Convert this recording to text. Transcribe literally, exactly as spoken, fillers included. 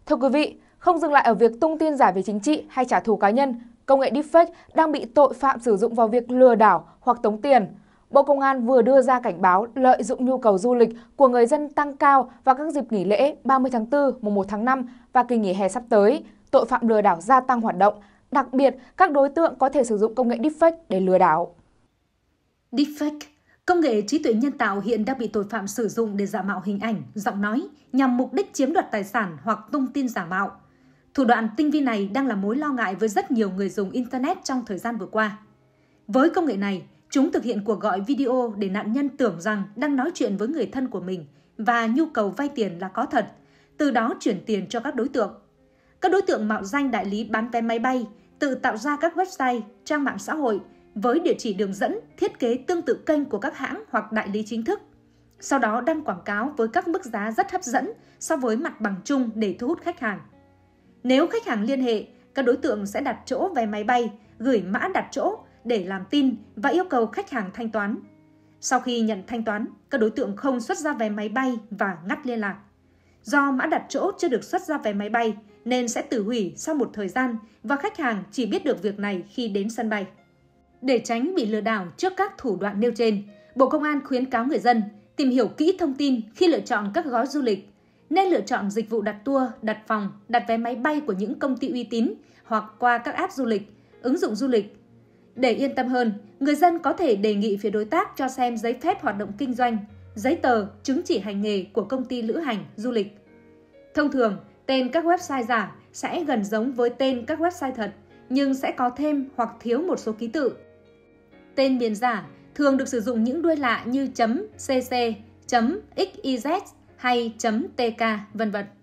Thưa quý vị, không dừng lại ở việc tung tin giả về chính trị hay trả thù cá nhân, công nghệ deepfake đang bị tội phạm sử dụng vào việc lừa đảo hoặc tống tiền. Bộ Công an vừa đưa ra cảnh báo lợi dụng nhu cầu du lịch của người dân tăng cao vào các dịp nghỉ lễ ba mươi tháng tư, mùng một tháng năm và kỳ nghỉ hè sắp tới. Tội phạm lừa đảo gia tăng hoạt động, đặc biệt các đối tượng có thể sử dụng công nghệ deepfake để lừa đảo. Deepfake, công nghệ trí tuệ nhân tạo hiện đang bị tội phạm sử dụng để giả mạo hình ảnh, giọng nói nhằm mục đích chiếm đoạt tài sản hoặc tung tin giả mạo. Thủ đoạn tinh vi này đang là mối lo ngại với rất nhiều người dùng Internet trong thời gian vừa qua. Với công nghệ này, chúng thực hiện cuộc gọi video để nạn nhân tưởng rằng đang nói chuyện với người thân của mình và nhu cầu vay tiền là có thật, từ đó chuyển tiền cho các đối tượng. Các đối tượng mạo danh đại lý bán vé máy bay, tự tạo ra các website, trang mạng xã hội với địa chỉ đường dẫn, thiết kế tương tự kênh của các hãng hoặc đại lý chính thức. Sau đó đăng quảng cáo với các mức giá rất hấp dẫn so với mặt bằng chung để thu hút khách hàng. Nếu khách hàng liên hệ, các đối tượng sẽ đặt chỗ vé máy bay, gửi mã đặt chỗ để làm tin và yêu cầu khách hàng thanh toán. Sau khi nhận thanh toán, các đối tượng không xuất ra vé máy bay và ngắt liên lạc. Do mã đặt chỗ chưa được xuất ra vé máy bay nên sẽ tự hủy sau một thời gian và khách hàng chỉ biết được việc này khi đến sân bay. Để tránh bị lừa đảo trước các thủ đoạn nêu trên, Bộ Công an khuyến cáo người dân tìm hiểu kỹ thông tin khi lựa chọn các gói du lịch, nên lựa chọn dịch vụ đặt tour, đặt phòng, đặt vé máy bay của những công ty uy tín hoặc qua các app du lịch, ứng dụng du lịch. Để yên tâm hơn, người dân có thể đề nghị phía đối tác cho xem giấy phép hoạt động kinh doanh, giấy tờ, chứng chỉ hành nghề của công ty lữ hành, du lịch. Thông thường, tên các website giả sẽ gần giống với tên các website thật, nhưng sẽ có thêm hoặc thiếu một số ký tự. Tên miền giả thường được sử dụng những đuôi lạ như .cc, .xyz hay .tk, vân vân.